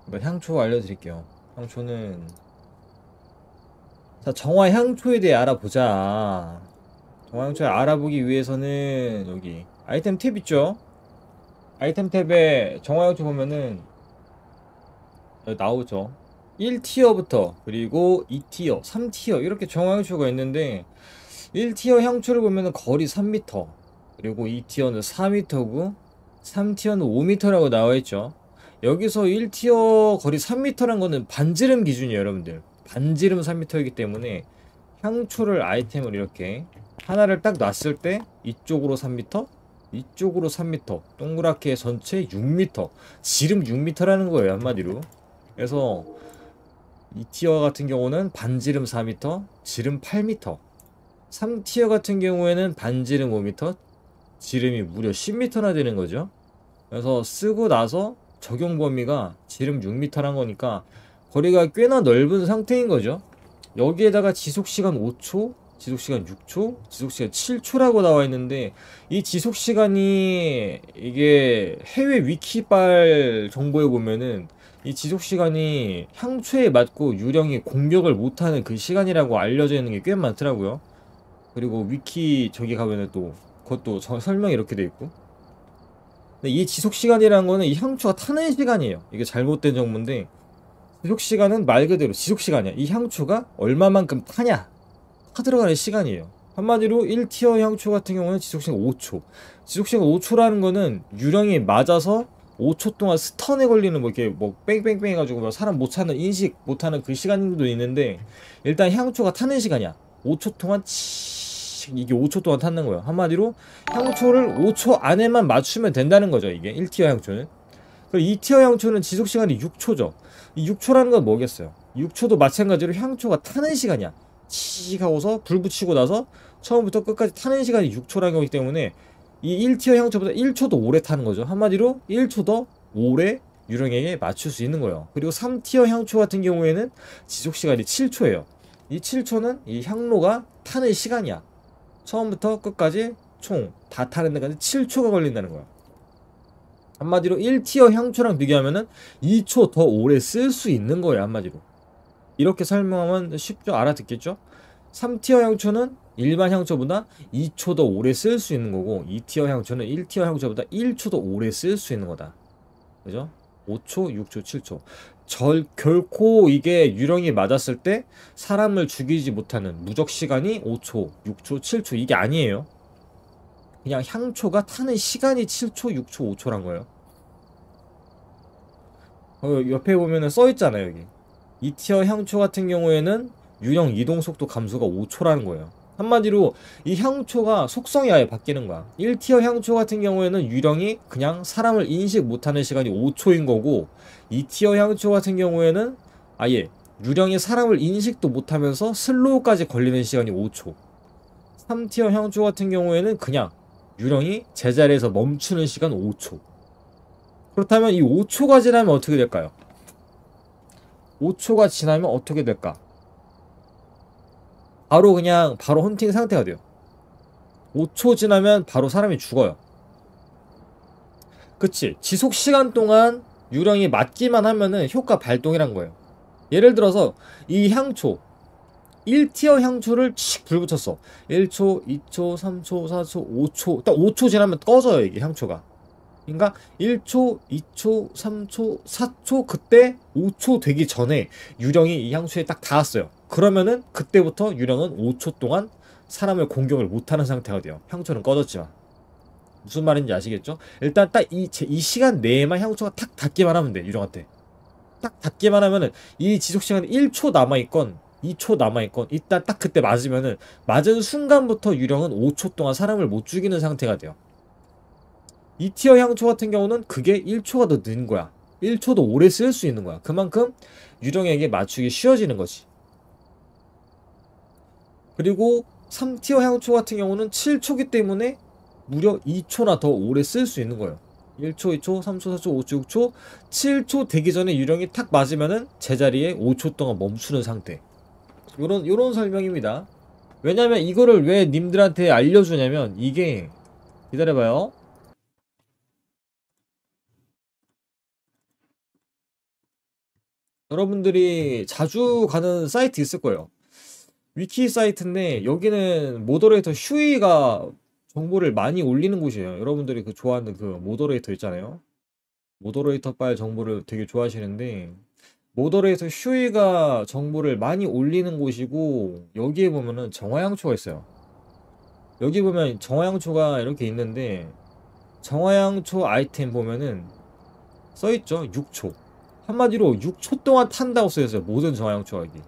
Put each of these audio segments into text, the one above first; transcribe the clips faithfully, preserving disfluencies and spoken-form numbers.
뭐 향초 알려드릴게요. 향초는 자 정화 향초에 대해 알아보자. 정화 향초 알아보기 위해서는 여기 아이템 탭 있죠? 아이템 탭에 정화 향초 보면은 여기 나오죠. 일 티어부터 그리고 이 티어, 삼 티어 이렇게 정화 향초가 있는데 일 티어 향초를 보면은 거리 삼 미터, 그리고 이 티어는 사 미터고 삼 티어는 오 미터라고 나와있죠. 여기서 일 티어 거리 삼 미터란 거는 반지름 기준이에요, 여러분들. 반지름 삼 미터이기 때문에 향초를 아이템을 이렇게 하나를 딱 놨을 때 이쪽으로 삼 미터, 이쪽으로 삼 미터, 동그랗게 전체 육 미터, 지름 육 미터라는 거예요, 한마디로. 그래서 이 티어 같은 경우는 반지름 사 미터, 지름 팔 미터. 삼 티어 같은 경우에는 반지름 오 미터, 지름이 무려 십 미터나 되는 거죠. 그래서 쓰고 나서 적용 범위가 지름 육 미터란 거니까 거리가 꽤나 넓은 상태인 거죠. 여기에다가 지속시간 오 초, 지속시간 육 초, 지속시간 칠 초라고 나와 있는데 이 지속시간이 이게 해외 위키빨 정보에 보면은 이 지속시간이 향초에 맞고 유령이 공격을 못하는 그 시간이라고 알려져 있는 게 꽤 많더라고요. 그리고 위키 저기 가면은 또 그것도 저- 설명이 이렇게 돼 있고. 근데 이 지속 시간이라는 거는 이 향초가 타는 시간이에요. 이게 잘못된 정보인데 지속 시간은 말 그대로 지속 시간이야. 이 향초가 얼마만큼 타냐, 타 들어가는 시간이에요. 한마디로 일 티어 향초 같은 경우는 지속 시간 오 초. 지속 시간 오 초라는 거는 유령이 맞아서 오 초 동안 스턴에 걸리는 뭐 이렇게 뭐 뺑뺑뺑 해가지고 뭐 사람 못 찾는 인식 못하는 그 시간도 있는데 일단 향초가 타는 시간이야. 오 초 동안 치 이게 오 초 동안 타는 거예요. 한마디로 향초를 오 초 안에만 맞추면 된다는 거죠. 이게 일 티어 향초는. 그리고 이 티어 향초는 지속 시간이 육 초죠. 이 육 초라는 건 뭐겠어요? 육 초도 마찬가지로 향초가 타는 시간이야. 치익 하고서 불 붙이고 나서 처음부터 끝까지 타는 시간이 육 초라는 거기 때문에 이 일 티어 향초보다 일 초 더 오래 타는 거죠. 한마디로 일 초 더 오래 유령에게 맞출 수 있는 거예요. 그리고 삼 티어 향초 같은 경우에는 지속 시간이 칠 초예요. 이 칠 초는 이 향로가 타는 시간이야. 처음부터 끝까지 총 다 타는 데까지 칠 초가 걸린다는 거야. 한마디로 일 티어 향초랑 비교하면은 이 초 더 오래 쓸 수 있는 거예요, 한마디로. 이렇게 설명하면 쉽죠? 알아듣겠죠? 삼 티어 향초는 일반 향초보다 이 초 더 오래 쓸 수 있는 거고, 이 티어 향초는 일 티어 향초보다 일 초 더 오래 쓸 수 있는 거다. 그죠? 오 초, 육 초, 칠 초. 절, 결코 이게 유령이 맞았을 때 사람을 죽이지 못하는 무적 시간이 오 초, 육 초, 칠 초 이게 아니에요. 그냥 향초가 타는 시간이 칠 초, 육 초, 오 초란 거예요. 어, 옆에 보면은 써 있잖아요, 여기. 이 티어 향초 같은 경우에는 유령 이동 속도 감소가 오 초라는 거예요. 한마디로 이 향초가 속성이 아예 바뀌는 거야. 일 티어 향초 같은 경우에는 유령이 그냥 사람을 인식 못하는 시간이 오 초인 거고, 이 티어 향초 같은 경우에는 아예 유령이 사람을 인식도 못하면서 슬로우까지 걸리는 시간이 오 초. 삼 티어 향초 같은 경우에는 그냥 유령이 제자리에서 멈추는 시간 오 초. 그렇다면 이 오 초가 지나면 어떻게 될까요? 오 초가 지나면 어떻게 될까? 바로 그냥 바로 헌팅 상태가 돼요. 오 초 지나면 바로 사람이 죽어요. 그치? 지속 시간 동안 유령이 맞기만 하면은 효과 발동이란 거예요. 예를 들어서 이 향초 일 티어 향초를 칙 불 붙였어. 일 초, 이 초, 삼 초, 사 초, 오 초. 딱 오 초 지나면 꺼져요, 이게 향초가. 그러니까 일 초, 이 초, 삼 초, 사 초 그때 오 초 되기 전에 유령이 이 향수에 딱 닿았어요. 그러면은 그때부터 유령은 오 초 동안 사람을 공격을 못하는 상태가 돼요. 향초는 꺼졌지만. 무슨 말인지 아시겠죠? 일단 딱 이 이 시간 내에만 향초가 탁 닿기만 하면 돼, 유령한테. 딱 닿기만 하면은 이 지속 시간이 일 초 남아있건 이 초 남아있건 일단 딱 그때 맞으면은 맞은 순간부터 유령은 오 초 동안 사람을 못 죽이는 상태가 돼요. 이 티어 향초 같은 경우는 그게 일 초가 더 는 거야. 일 초도 오래 쓸 수 있는 거야. 그만큼 유령에게 맞추기 쉬워지는 거지. 그리고 삼 티어 향초 같은 경우는 칠 초기 때문에 무려 이 초나 더 오래 쓸 수 있는 거예요. 일 초, 이 초, 삼 초, 사 초, 오 초, 육 초, 칠 초 되기 전에 유령이 탁 맞으면은 제자리에 오 초 동안 멈추는 상태. 요런 요런 설명입니다. 왜냐면 이거를 왜 님들한테 알려주냐면 이게 기다려봐요. 여러분들이 자주 가는 사이트 있을 거예요. 위키 사이트인데 여기는 모더레이터 슈이가 정보를 많이 올리는 곳이에요. 여러분들이 그 좋아하는 그 모더레이터 있잖아요. 모더레이터 빨 정보를 되게 좋아하시는데 모더레이터 슈이가 정보를 많이 올리는 곳이고 여기에 보면은 정화양초가 있어요. 여기 보면 정화양초가 이렇게 있는데 정화양초 아이템 보면은 써있죠. 육 초. 한마디로 육 초 동안 탄다고 써있어요. 모든 정화양초가 여기.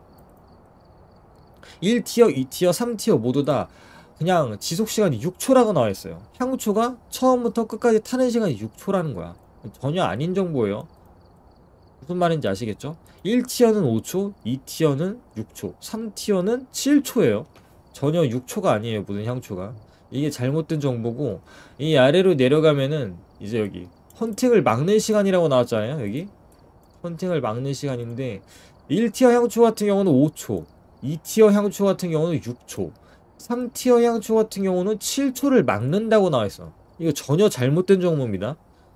일 티어, 이 티어, 삼 티어 모두 다 그냥 지속시간이 육 초라고 나와있어요. 향초가 처음부터 끝까지 타는 시간이 육 초라는 거야. 전혀 아닌 정보예요. 무슨 말인지 아시겠죠? 일 티어는 오 초, 이 티어는 육 초, 삼 티어는 칠 초예요. 전혀 육 초가 아니에요. 모든 향초가. 이게 잘못된 정보고 이 아래로 내려가면은 이제 여기 헌팅을 막는 시간이라고 나왔잖아요. 여기 헌팅을 막는 시간인데 일 티어 향초 같은 경우는 오 초, 이 티어 향초 같은 경우는 육 초, 삼 티어 향초 같은 경우는 칠 초를 막는다고 나와있어. 이거 전혀 잘못된 정보입니다.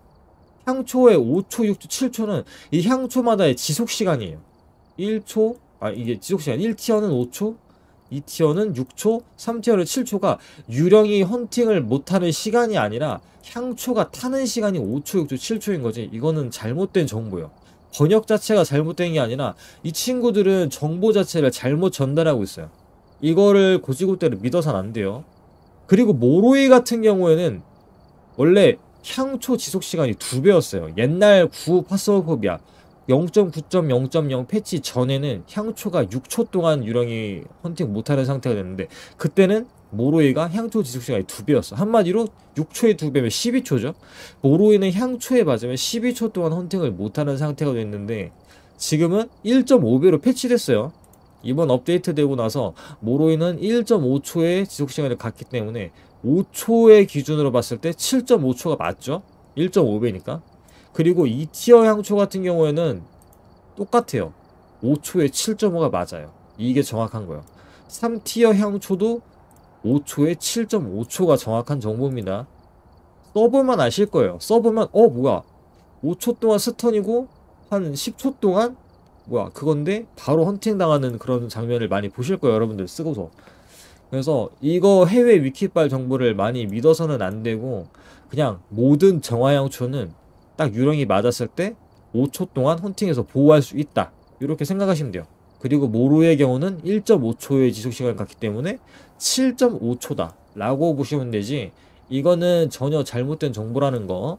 향초의 오 초, 육 초, 칠 초는 이 향초마다의 지속시간이에요. 일 초, 아 이게 지속시간 일 티어는 오 초, 이 티어는 육 초, 삼 티어는 칠 초가 유령이 헌팅을 못하는 시간이 아니라 향초가 타는 시간이 오 초, 육 초, 칠 초인 거지. 이거는 잘못된 정보예요. 번역 자체가 잘못된 게 아니라 이 친구들은 정보 자체를 잘못 전달하고 있어요. 이거를 고지고대로 믿어서는 안 돼요. 그리고 모로이 같은 경우에는 원래 향초 지속시간이 두 배였어요. 옛날 구 파스모포비아 영 점 구 점 영 점 영 패치 전에는 향초가 육 초 동안 유령이 헌팅 못하는 상태가 됐는데 그때는 모로이가 향초 지속시간이 두 배였어. 한마디로 육 초에 두 배면 십이 초죠. 모로이는 향초에 맞으면 십이 초 동안 헌팅을 못하는 상태가 됐는데 지금은 일 점 오 배로 패치됐어요. 이번 업데이트 되고 나서 모로이는 일 점 오 초의 지속시간을 갖기 때문에 오 초의 기준으로 봤을 때 칠 점 오 초가 맞죠? 일 점 오 배니까. 그리고 이 티어 향초 같은 경우에는 똑같아요. 오 초에 칠 점 오가 맞아요. 이게 정확한 거예요. 삼 티어 향초도 오 초에 칠 점 오 초가 정확한 정보입니다. 써보면 아실 거예요. 써보면 어 뭐야 오 초 동안 스턴이고 한 십 초 동안 뭐야 그건데 바로 헌팅 당하는 그런 장면을 많이 보실 거예요. 여러분들 쓰고서. 그래서 이거 해외 위키빨 정보를 많이 믿어서는 안 되고 그냥 모든 정화향초는 딱 유령이 맞았을 때 오 초 동안 헌팅해서 보호할 수 있다. 이렇게 생각하시면 돼요. 그리고 모로의 경우는 일 점 오 초의 지속시간을 갖기 때문에 칠 점 오 초다 라고 보시면 되지 이거는 전혀 잘못된 정보라는 거.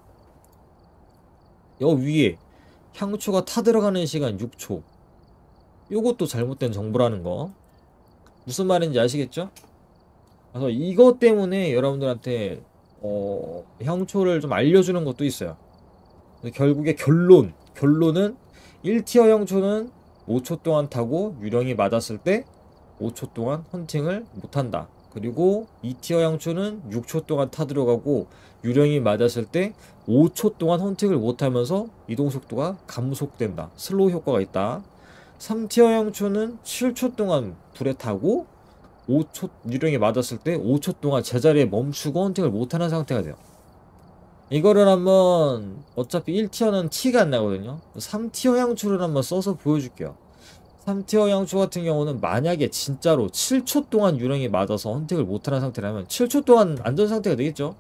여 위에 향초가 타들어가는 시간 육 초 요것도 잘못된 정보라는 거. 무슨 말인지 아시겠죠? 그래서 이것 때문에 여러분들한테 어, 향초를 좀 알려주는 것도 있어요. 결국에 결론 결론은 일 티어 향초는 오 초 동안 타고 유령이 맞았을 때 오 초 동안 헌팅을 못한다. 그리고 이 티어 향초는 육 초 동안 타들어가고 유령이 맞았을 때 오 초 동안 헌팅을 못하면서 이동속도가 감속된다. 슬로우 효과가 있다. 삼 티어 향초는 칠 초 동안 불에 타고 오 초 유령이 맞았을 때 오 초 동안 제자리에 멈추고 헌팅을 못하는 상태가 돼요. 이거를 한번 어차피 일 티어는 티가 안 나거든요. 삼 티어 향초를 한번 써서 보여줄게요. 삼 티어 향초 같은 경우는 만약에 진짜로 칠 초 동안 유령이 맞아서 헌팅을 못하는 상태라면 칠 초 동안 안전 상태가 되겠죠.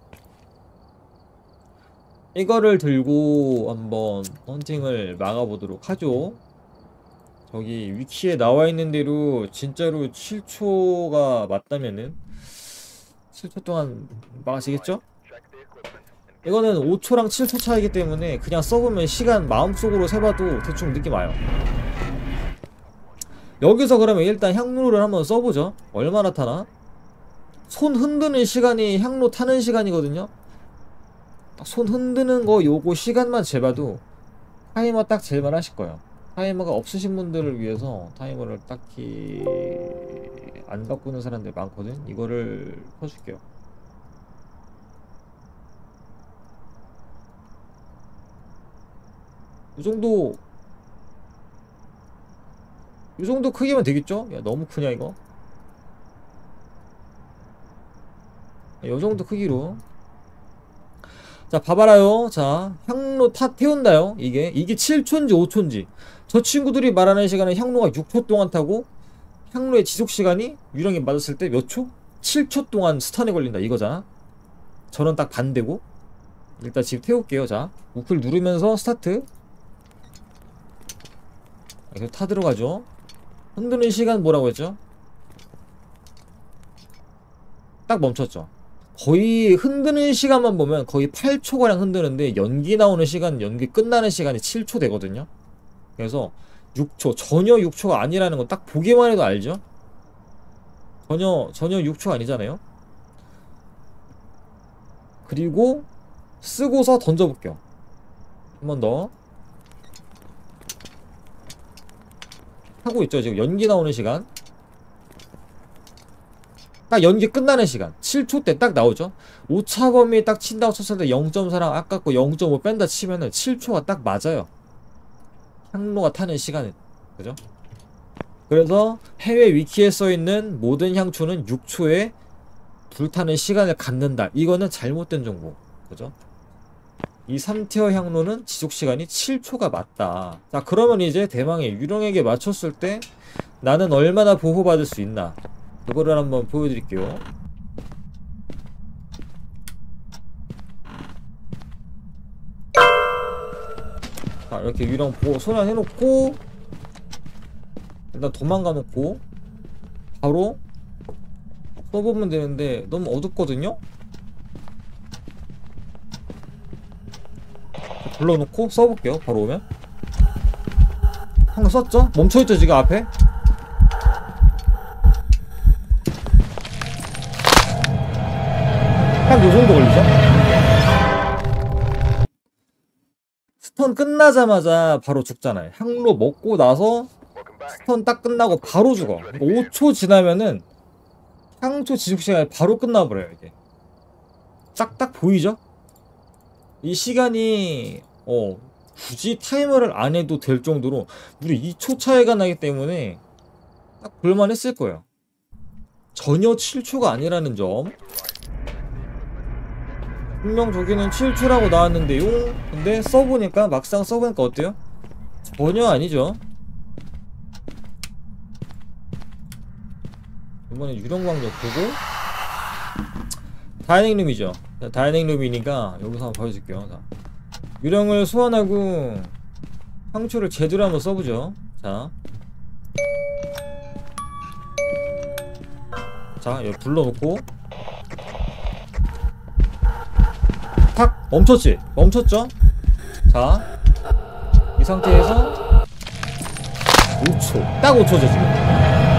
이거를 들고 한번 헌팅을 막아보도록 하죠. 저기 위키에 나와있는 대로 진짜로 칠 초가 맞다면은 칠 초 동안 막아지겠죠? 이거는 오 초랑 칠 초 차이기 때문에 그냥 써보면 시간 마음속으로 세봐도 대충 느낌 와요. 여기서 그러면 일단 향로를 한번 써보죠. 얼마나 타나? 손 흔드는 시간이 향로 타는 시간이거든요. 손 흔드는 거 요거 시간만 재봐도 타이머 딱 잴만 하실 거예요. 타이머가 없으신 분들을 위해서 타이머를 딱히 안 바꾸는 사람들 많거든. 이거를 켜줄게요. 이 정도 이 정도 크기면 되겠죠? 야 너무 크냐 이거? 이 정도 크기로 자 봐봐라요. 자 향 향로 타 태운다요. 이게 이게 칠 초인지 오 초인지. 저 친구들이 말하는 시간은 향로가 육 초 동안 타고 향로의 지속시간이 유령이 맞았을 때 몇 초? 칠 초 동안 스턴에 걸린다 이거잖아. 저는 딱 반대고. 일단 집 태울게요. 자, 우클 누르면서 스타트. 계속 타 들어가죠. 흔드는 시간 뭐라고 했죠? 딱 멈췄죠. 거의 흔드는 시간만 보면 거의 팔 초가량 흔드는데 연기 나오는 시간, 연기 끝나는 시간이 칠 초 되거든요. 그래서 육 초, 전혀 육 초가 아니라는 건 딱 보기만 해도 알죠? 전혀 전혀 육 초 아니잖아요. 그리고 쓰고서 던져볼게요. 한 번 더 하고 있죠. 지금 연기 나오는 시간, 딱 연기 끝나는 시간 칠 초 때 딱 나오죠. 오차 범위 딱 친다고 쳤을 때 영 점 사랑 아깝고 영 점 오 뺀다 치면은 칠 초가 딱 맞아요. 향로가 타는 시간은. 그죠? 그래서 해외 위키에 써있는 모든 향초는 육 초에 불타는 시간을 갖는다. 이거는 잘못된 정보. 그죠? 이 삼 티어 향로는 지속시간이 칠 초가 맞다. 자, 그러면 이제 대망의 유령에게 맞췄을 때 나는 얼마나 보호받을 수 있나, 그거를 한번 보여드릴게요. 자, 이렇게 유령 보호 소환해놓고 일단 도망가 놓고 바로 써보면 되는데 너무 어둡거든요? 불러놓고 써볼게요. 바로 오면. 방금 썼죠? 멈춰있죠 지금 앞에? 한 요정도 걸리죠? 스턴 끝나자마자 바로 죽잖아요. 향로 먹고 나서 스턴 딱 끝나고 바로 죽어. 오 초 지나면은 향초 지속시간이 바로 끝나버려요. 이게 딱딱 보이죠? 이 시간이 어 굳이 타이머를 안 해도 될 정도로 무려 이 초 차이가 나기 때문에 딱 볼만 했을 거예요. 전혀 칠 초가 아니라는 점. 분명 저기는 칠 초라고 나왔는데요. 근데 써보니까 막상 써보니까 어때요? 전혀 아니죠. 이번에 유령광력 보고 다이닝룸이죠. 다이닝룸이니까 여기서 한번 보여줄게요. 자, 유령을 소환하고 향초를 제대로 한번 써보죠. 자, 자 여기 불러놓고 탁 멈췄지? 멈췄죠? 자, 이 상태에서 오 초, 딱 오 초죠 지금.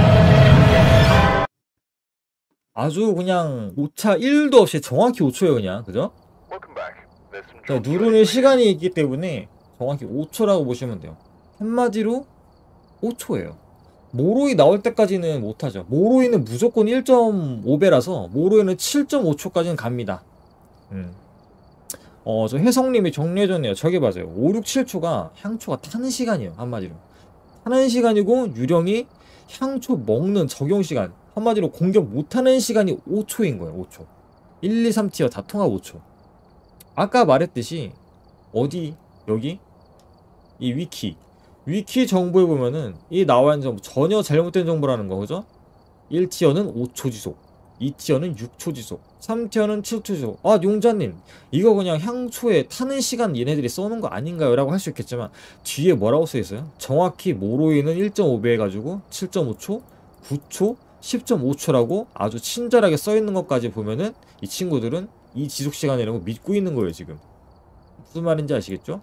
아주 그냥 오차 일도 없이 정확히 오 초예요 그냥. 그죠? 자, 누르는 시간이 있기 때문에 정확히 오 초라고 보시면 돼요. 한마디로 오 초예요. 모로이 나올 때까지는 못하죠. 모로이는 무조건 일 점 오 배라서 모로이는 칠 점 오 초까지는 갑니다. 음. 어, 저 혜성님이 정리해줬네요. 저게 맞아요. 오, 육, 칠 초가 향초가 타는 시간이에요. 한마디로 타는 시간이고, 유령이 향초 먹는 적용 시간, 한마디로 공격 못하는 시간이 오 초인 거예요. 오 초. 일, 이, 삼 티어 다 통합 오 초. 아까 말했듯이 어디 여기 이 위키 위키 정보에 보면은 이 나와있는 정보 전혀 잘못된 정보라는 거. 그죠? 일 티어는 오 초 지속, 이 티어는 육 초 지속, 삼 티어는 칠 초 지속. 아, 용자님 이거 그냥 향초에 타는 시간 얘네들이 써놓은 거 아닌가요? 라고 할 수 있겠지만 뒤에 뭐라고 써있어요? 정확히 모로이는 일 점 오 배 해가지고 칠 점 오 초, 구 초, 십 점 오 초라고 아주 친절하게 써있는 것까지 보면은 이 친구들은 이 지속시간이라고 믿고 있는 거예요 지금. 무슨 말인지 아시겠죠?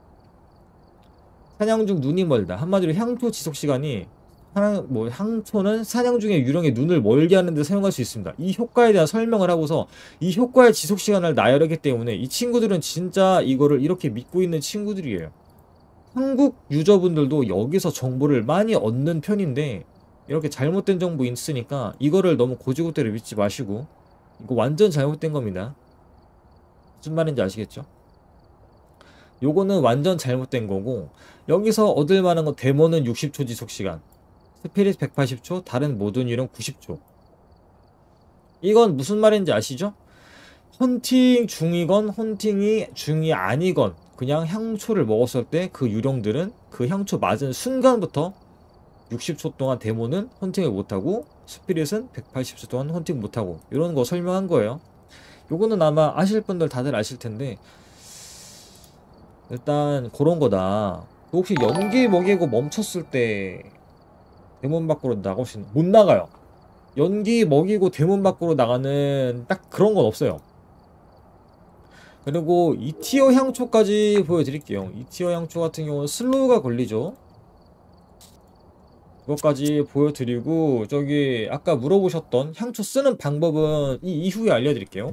사냥 중 눈이 멀다. 한마디로 향초 지속시간이 사냥, 뭐 향초는 사냥 중에 유령의 눈을 멀게 하는데 사용할 수 있습니다. 이 효과에 대한 설명을 하고서 이 효과의 지속시간을 나열하기 때문에 이 친구들은 진짜 이거를 이렇게 믿고 있는 친구들이에요. 한국 유저분들도 여기서 정보를 많이 얻는 편인데 이렇게 잘못된 정보 있으니까 이거를 너무 고지고대로 믿지 마시고, 이거 완전 잘못된 겁니다. 무슨 말인지 아시겠죠? 요거는 완전 잘못된 거고, 여기서 얻을 만한 거 데모는 육십 초 지속시간, 스피릿 백팔십 초, 다른 모든 유령 구십 초. 이건 무슨 말인지 아시죠? 헌팅 중이건 헌팅이 중이 아니건 그냥 향초를 먹었을 때 그 유령들은 그 향초 맞은 순간부터 육십 초 동안 데모는 헌팅을 못하고 스피릿은 백팔십 초 동안 헌팅 못하고 이런 거 설명한 거예요. 요거는 아마 아실 분들 다들 아실 텐데 일단 그런 거다. 혹시 연기 먹이고 멈췄을 때 대문 밖으로 나갈 수 있는 못 나가요. 연기 먹이고 대문 밖으로 나가는 딱 그런 건 없어요. 그리고 이 티어 향초까지 보여드릴게요. 이 티어 향초 같은 경우는 슬로우가 걸리죠. 그것까지 보여드리고 저기 아까 물어보셨던 향초 쓰는 방법은 이 이후에 알려드릴게요.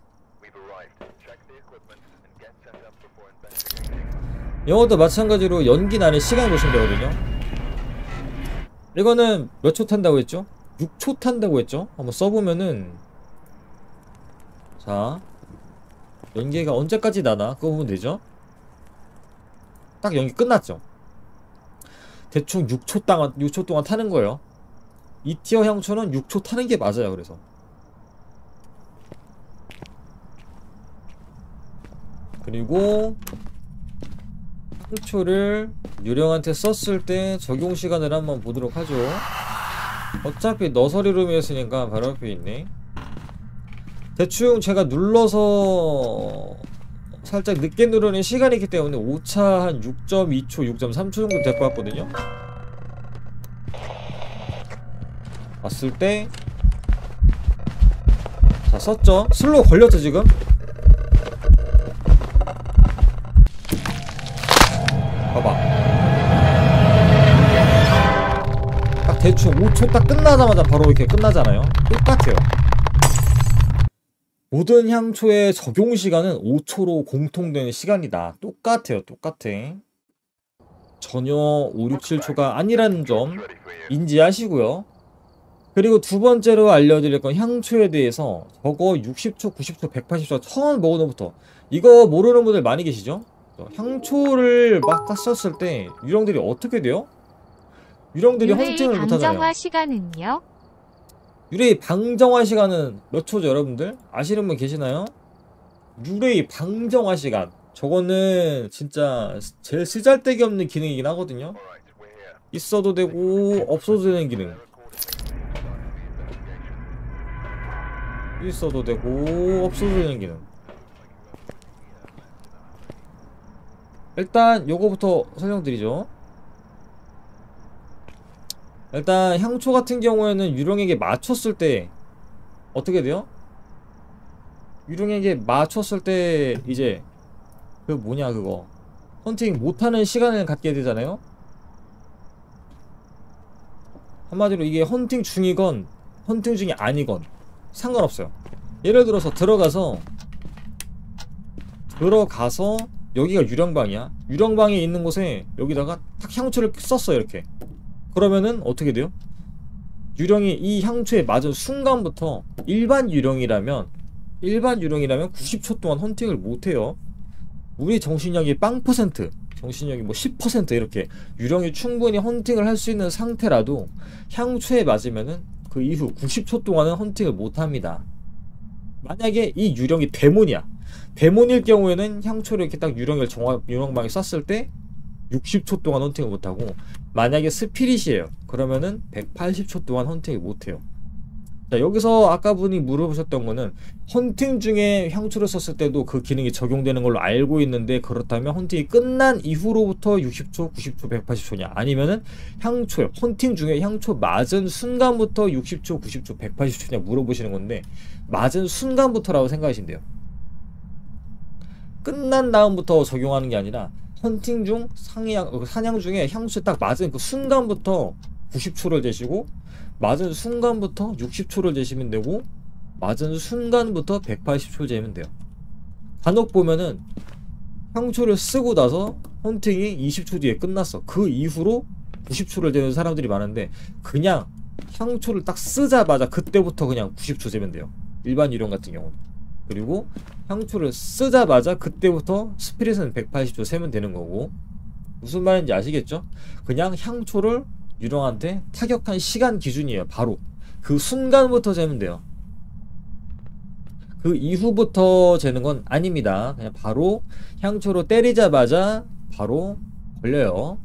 이것도 마찬가지로 연기 나는 시간 보시면 되거든요. 이거는 몇 초 탄다고 했죠? 육 초 탄다고 했죠? 한번 써보면은 자 연기가 언제까지 나나 그거 보면 되죠? 딱 연기 끝났죠? 대충 육 초 동안, 육 초 동안 타는 거예요. 이 티어 향초는 육 초 타는 게 맞아요. 그래서 그리고 향초를 유령한테 썼을 때 적용 시간을 한번 보도록 하죠. 어차피 너서리 룸이었으니까 바로 앞에 있네. 대충 제가 눌러서 살짝 늦게 누르는 시간이 있기 때문에 오차 한 육 점 이 초, 육 점 삼 초 정도 될 것 같거든요. 봤을 때 자 썼죠? 슬로우 걸렸죠 지금? 봐봐 딱 대충 오 초 딱 끝나자마자 바로 이렇게 끝나잖아요. 똑같아요. 모든 향초의 적용 시간은 오 초로 공통되는 시간이다. 똑같아요. 똑같아. 전혀 오, 육, 칠 초가 아니라는 점 인지하시고요. 그리고 두 번째로 알려드릴 건 향초에 대해서 저거 육십 초, 구십 초, 백팔십 초 처음 먹은 것부터 이거 모르는 분들 많이 계시죠? 향초를 막 썼을 때 유령들이 어떻게 돼요? 유령들이 헌팅을 못하잖아요. 방정화 시간은요? 유레이 방정화 시간은 몇 초죠 여러분들? 아시는 분 계시나요? 유레이 방정화 시간 저거는 진짜 제일 쓰잘데기 없는 기능이긴 하거든요. 있어도 되고 없어도 되는 기능. 있어도 되고 없어도 되는 기능. 일단 요거부터 설명드리죠. 일단 향초 같은 경우에는 유령에게 맞췄을 때 어떻게 돼요? 유령에게 맞췄을 때 이제 그 뭐냐 그거 헌팅 못하는 시간을 갖게 되잖아요. 한마디로 이게 헌팅 중이건 헌팅 중이 아니건 상관없어요. 예를 들어서 들어가서 들어가서 여기가 유령방이야. 유령방에 있는 곳에 여기다가 탁 향초를 썼어요 이렇게. 그러면은 어떻게 돼요? 유령이 이 향초에 맞은 순간부터 일반 유령이라면 일반 유령이라면 구십 초 동안 헌팅을 못해요. 우리 정신력이 빵 퍼센트 정신력이 뭐 십 퍼센트 이렇게 유령이 충분히 헌팅을 할 수 있는 상태라도 향초에 맞으면은 그 이후 구십 초 동안은 헌팅을 못합니다. 만약에 이 유령이 데몬이야. 데몬일 경우에는 향초를 이렇게 딱 유령을 정화, 유령방에 쐈을 때 육십 초 동안 헌팅을 못하고 만약에 스피릿이에요. 그러면은 백팔십 초 동안 헌팅을 못해요. 자 여기서 아까 분이 물어보셨던 거는 헌팅 중에 향초를 썼을 때도 그 기능이 적용되는 걸로 알고 있는데 그렇다면 헌팅이 끝난 이후로부터 육십 초, 구십 초, 백팔십 초냐 아니면은 향초요 헌팅 중에 향초 맞은 순간부터 육십 초, 구십 초, 백팔십 초냐 물어보시는 건데 맞은 순간부터라고 생각하시면 돼요. 끝난 다음부터 적용하는 게 아니라 헌팅 중 상향, 사냥 중에 향수에 딱 맞은 그 순간부터 구십 초를 재시고 맞은 순간부터 육십 초를 재시면 되고 맞은 순간부터 백팔십 초 재면 돼요. 간혹 보면은 향초를 쓰고 나서 헌팅이 이십 초 뒤에 끝났어. 그 이후로 구십 초를 재는 사람들이 많은데 그냥 향초를 딱 쓰자마자 그때부터 그냥 구십 초 재면 돼요. 일반 유령 같은 경우는. 그리고 향초를 쓰자마자 그때부터 스피릿은 백팔십 초 세면 되는 거고 무슨 말인지 아시겠죠? 그냥 향초를 유령한테 타격한 시간 기준이에요. 바로 그 순간부터 재면 돼요. 그 이후부터 재는 건 아닙니다. 그냥 바로 향초로 때리자마자 바로 걸려요.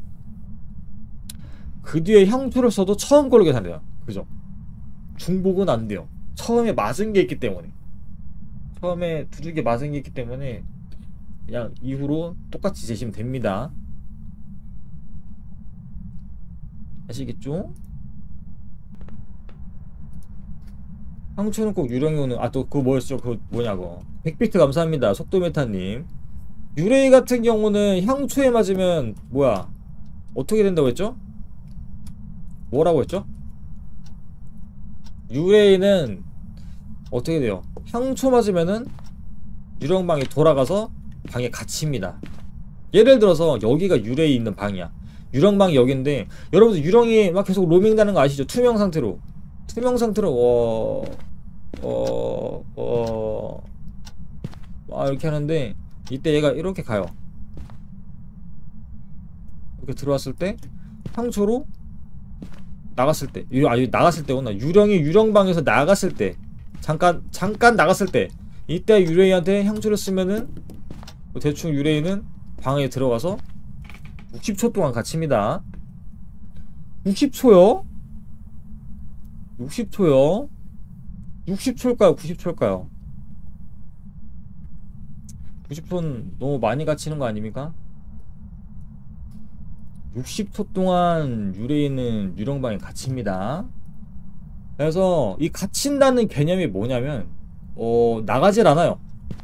그 뒤에 향초를 써도 처음 걸리게 된대요. 그죠? 중복은 안 돼요. 처음에 맞은 게 있기 때문에. 처음에 두들겨 맞은 게 있기 때문에 그냥 이후로 똑같이 재시면 됩니다. 아시겠죠? 향초는 꼭 유령이 오는, 아 또 그거 뭐였죠? 그거 뭐냐고. 백 비트 감사합니다. 속도메타님. 유레이 같은 경우는 향초에 맞으면 뭐야 어떻게 된다고 했죠? 뭐라고 했죠? 유레이는 어떻게 돼요? 향초 맞으면은 유령방이 돌아가서 방에 갇힙니다. 예를 들어서 여기가 유레이 있는 방이야. 유령방이 여긴데 여러분들 유령이 막 계속 로밍다는 거 아시죠? 투명 상태로 투명 상태로 어... 어... 어... 아 이렇게 하는데 이때 얘가 이렇게 가요. 이렇게 들어왔을 때 향초로 나갔을 때, 아 나갔을 때구나. 유령이 유령방에서 나갔을 때, 잠깐 잠깐 나갔을 때, 이때 유레이한테 향초를 쓰면은 대충 유레이는 방에 들어가서 육십 초 동안 갇힙니다. 육십 초요? 육십 초요? 육십 초일까요? 구십 초일까요? 구십 초는 너무 많이 갇히는 거 아닙니까? 육십 초 동안 유레이는 유령방에 갇힙니다. 그래서 이 갇힌다는 개념이 뭐냐면 어 나가질 않아요.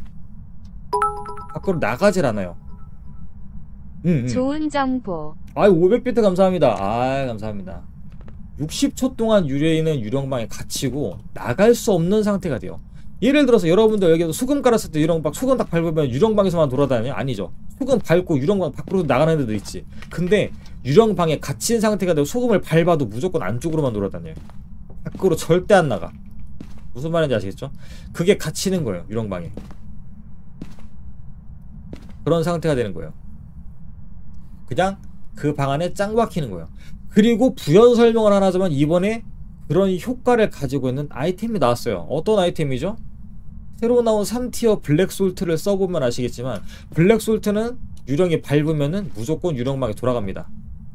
밖으로 나가질 않아요. 응, 응. 좋은 정보. 아이 오백 비트 감사합니다. 아 감사합니다. 육십 초 동안 유레이는 유령방에 갇히고 나갈 수 없는 상태가 돼요. 예를 들어서 여러분들 여기서 소금 깔았을 때 유령방 소금 딱 밟으면 유령방에서만 돌아다녀요? 아니죠. 소금 밟고 유령방 밖으로 나가는 데도 있지. 근데 유령방에 갇힌 상태가 되고 소금을 밟아도 무조건 안쪽으로만 돌아다녀요. 밖으로 절대 안 나가. 무슨 말인지 아시겠죠? 그게 갇히는 거예요. 유령방에. 그런 상태가 되는 거예요. 그냥 그 방 안에 짱 박히는 거예요. 그리고 부연 설명을 하나 하자면 이번에 그런 효과를 가지고 있는 아이템이 나왔어요. 어떤 아이템이죠? 새로 나온 삼 티어 블랙솔트를 써보면 아시겠지만 블랙솔트는 유령이 밟으면은 무조건 유령방에 돌아갑니다.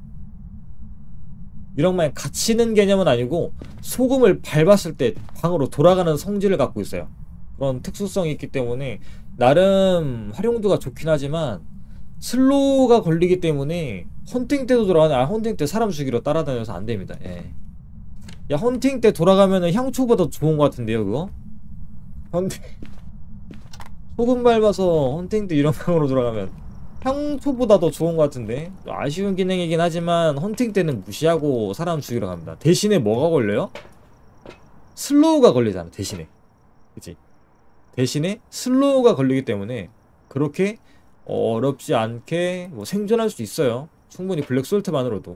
유령방에 갇히는 개념은 아니고 소금을 밟았을 때 방으로 돌아가는 성질을 갖고 있어요. 그런 특수성이 있기 때문에 나름 활용도가 좋긴 하지만 슬로우가 걸리기 때문에 헌팅 때도 돌아가네. 아 헌팅 때 사람 죽이러 따라다녀서 안됩니다. 예. 야 헌팅 때 돌아가면은 향초보다 좋은 것 같은데요 그거? 헌팅 소금 밟아서 헌팅 때 유령방으로 돌아가면 향초보다 더 좋은 것 같은데. 아쉬운 기능이긴 하지만 헌팅 때는 무시하고 사람 죽이러 갑니다. 대신에 뭐가 걸려요? 슬로우가 걸리잖아 대신에. 그치? 대신에 슬로우가 걸리기 때문에 그렇게 어렵지 않게 뭐 생존할 수 있어요. 충분히 블랙솔트만으로도.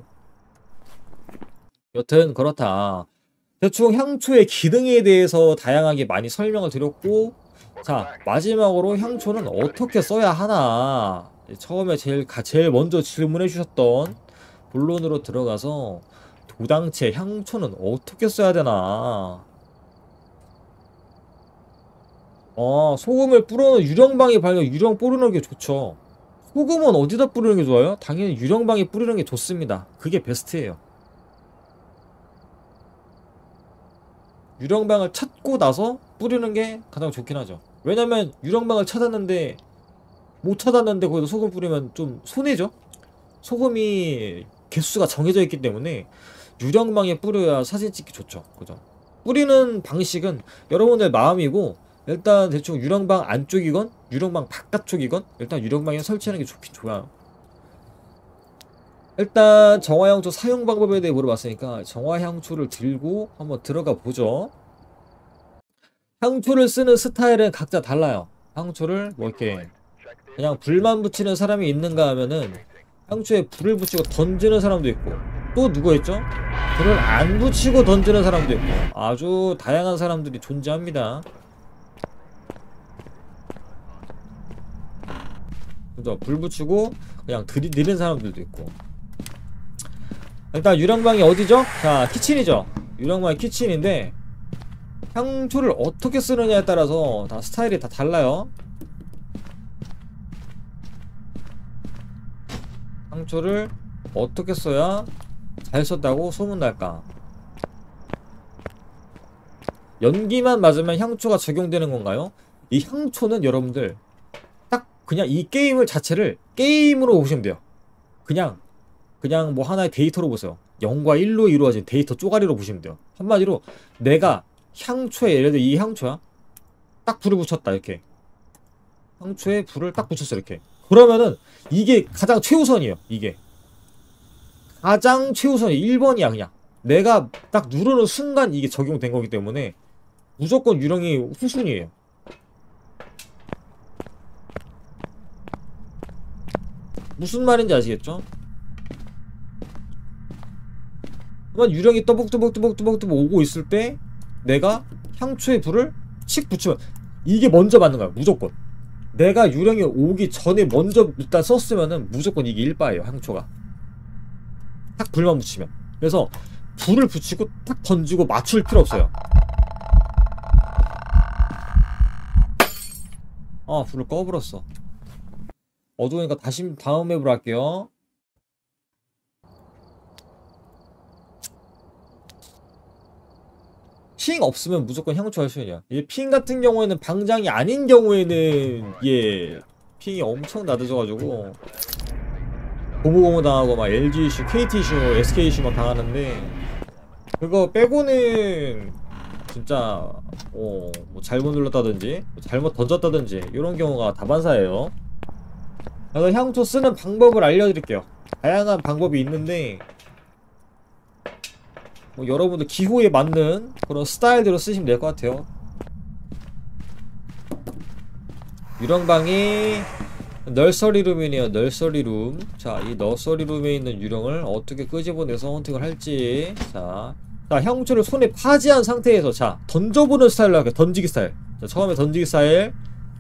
여튼 그렇다. 대충 향초의 기능에 대해서 다양하게 많이 설명을 드렸고, 자 마지막으로 향초는 어떻게 써야 하나. 처음에 제일 제일 먼저 질문해 주셨던 본론으로 들어가서 도당체 향초는 어떻게 써야 되나. 어 소금을 뿌려놓은 유령방에 발려 유령 뿌리는 게 좋죠. 소금은 어디다 뿌리는 게 좋아요? 당연히 유령방에 뿌리는 게 좋습니다. 그게 베스트예요. 유령방을 찾고 나서 뿌리는 게 가장 좋긴 하죠. 왜냐면 유령방을 찾았는데 못 찾았는데 거기서 소금 뿌리면 좀 손해죠. 소금이 개수가 정해져 있기 때문에 유령방에 뿌려야 사진 찍기 좋죠. 그죠? 뿌리는 방식은 여러분의 마음이고, 일단 대충 유령방 안쪽이건 유령방 바깥쪽이건 일단 유령방에 설치하는 게 좋긴 좋아요. 일단 정화향초 사용 방법에 대해 물어봤으니까 정화향초를 들고 한번 들어가 보죠. 향초를 쓰는 스타일은 각자 달라요. 향초를 뭐 이렇게 그냥 불만 붙이는 사람이 있는가 하면은 향초에 불을 붙이고 던지는 사람도 있고, 또 누구 있죠? 불을 안 붙이고 던지는 사람도 있고, 아주 다양한 사람들이 존재합니다. 그죠? 불 붙이고 그냥 들이대는 사람들도 있고. 일단 유령방이 어디죠? 자 키친이죠. 유령방이 키친인데 향초를 어떻게 쓰느냐에 따라서 다 스타일이 다 달라요. 향초를 어떻게 써야 잘 썼다고 소문날까? 연기만 맞으면 향초가 적용되는 건가요? 이 향초는 여러분들 딱 그냥 이 게임을 자체를 게임으로 보시면 돼요. 그냥 그냥 뭐 하나의 데이터로 보세요. 영과 일로 이루어진 데이터 쪼가리로 보시면 돼요. 한마디로 내가 향초에, 예를 들어 이 향초야, 딱 불을 붙였다 이렇게. 향초에 불을 딱 붙였어 이렇게. 그러면은 이게 가장 최우선이에요. 이게 가장 최우선이 일 번이야. 그냥 내가 딱 누르는 순간 이게 적용된 거기 때문에 무조건 유령이 후순위에요. 무슨 말인지 아시겠죠? 그러면 유령이 떠벅떠벅떠벅떠벅떠벅 오고 있을 때 내가 향초에 불을 칙 붙이면 이게 먼저 맞는 거야. 무조건. 내가 유령이 오기 전에 먼저 일단 썼으면은 무조건 이게 일바예요. 향초가 딱 불만 붙이면. 그래서 불을 붙이고 딱 던지고 맞출 필요 없어요. 아, 불을 꺼버렸어. 어두우니까 다시 다음 맵으로 할게요. 핑 없으면 무조건 향초 할 수있냐. 이 핑 같은 경우에는 방장이 아닌 경우에는 예 핑이 엄청 낮아져가지고 고무고무 당하고 막 엘지 이슈, 케이티 이슈, 에스케이 이슈 막 당하는데, 그거 빼고는 진짜 어 뭐 잘못 눌렀다든지 잘못 던졌다든지 이런 경우가 다반사예요. 그래서 향초 쓰는 방법을 알려드릴게요. 다양한 방법이 있는데 뭐 여러분들 기호에 맞는 그런 스타일대로 쓰시면 될 것 같아요. 유령방이 널서리룸이네요. 널서리룸. 자, 이 널서리룸에 있는 유령을 어떻게 끄집어내서 헌팅을 할지. 자, 자 향초를 손에 파지한 상태에서 자 던져보는 스타일로 할게요. 던지기 스타일. 자, 처음에 던지기 스타일.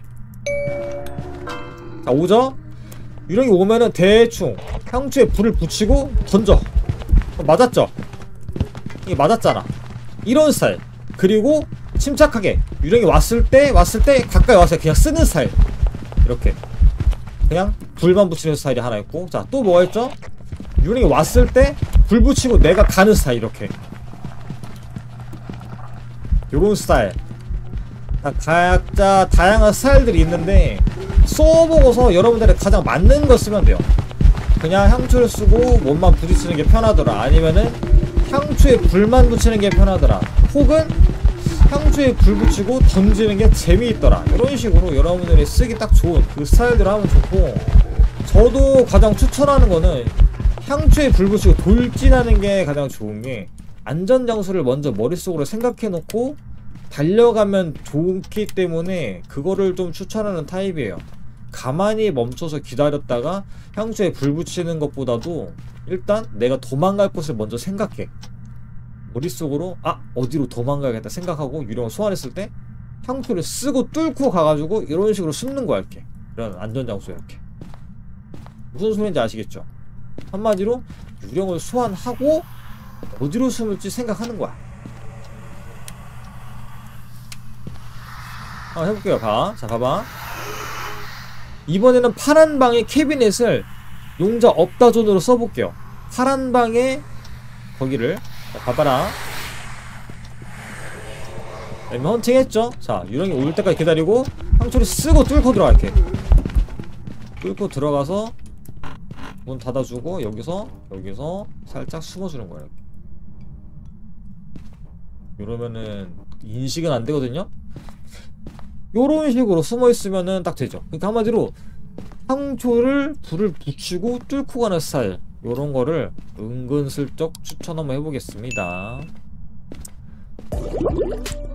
자, 오죠? 유령이 오면은 대충 향초에 불을 붙이고 던져. 어, 맞았죠? 이게 맞았잖아. 이런 스타일. 그리고 침착하게 유령이 왔을 때 왔을 때 가까이 와서 그냥 쓰는 스타일. 이렇게 그냥 불만 붙이는 스타일이 하나 있고, 자 또 뭐가 있죠? 유령이 왔을 때 불 붙이고 내가 가는 스타일. 이렇게 요런 스타일. 각자 다양한 스타일들이 있는데 써보고서 여러분들이 가장 맞는 거 쓰면 돼요. 그냥 향초를 쓰고 몸만 부딪히는 게 편하더라, 아니면은 향초에 불만 붙이는 게 편하더라, 혹은 향초에 불 붙이고 던지는 게 재미있더라, 이런 식으로 여러분들이 쓰기 딱 좋은 그 스타일대로 하면 좋고, 저도 가장 추천하는 거는 향초에 불 붙이고 돌진하는 게 가장 좋은 게, 안전장소를 먼저 머릿속으로 생각해 놓고 달려가면 좋기 때문에 그거를 좀 추천하는 타입이에요. 가만히 멈춰서 기다렸다가 향초에 불 붙이는 것보다도 일단 내가 도망갈 곳을 먼저 생각해. 머릿속으로 아 어디로 도망가야겠다 생각하고 유령을 소환했을 때 향초를 쓰고 뚫고 가가지고 이런 식으로 숨는 거야. 이렇게 이런 안전장소에 이렇게. 무슨 소리인지 아시겠죠? 한마디로 유령을 소환하고 어디로 숨을지 생각하는 거야. 한번 해볼게요. 봐. 자, 봐봐. 이번에는 파란 방의 캐비넷을 용자 없다 존으로 써볼게요. 파란 방에 거기를 자, 봐봐라. 그러면 헌팅 했죠? 자, 유령이 올 때까지 기다리고 향초를 쓰고 뚫고 들어가. 이렇게 뚫고 들어가서 문 닫아주고 여기서 여기서 살짝 숨어주는 거예요. 이러면은 인식은 안 되거든요? 요런 식으로 숨어있으면은 딱 되죠. 그러니까 한마디로 향초를 불을 붙이고 뚫고 가는 스타일, 요런 거를 은근슬쩍 추천 한번 해보겠습니다.